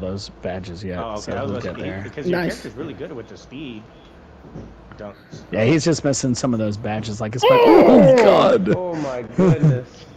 those badges yet. Oh, okay. So we'll get there. Because your character's really good with the speed. Yeah, he's just missing some of those badges, like his. Oh God! Oh my goodness!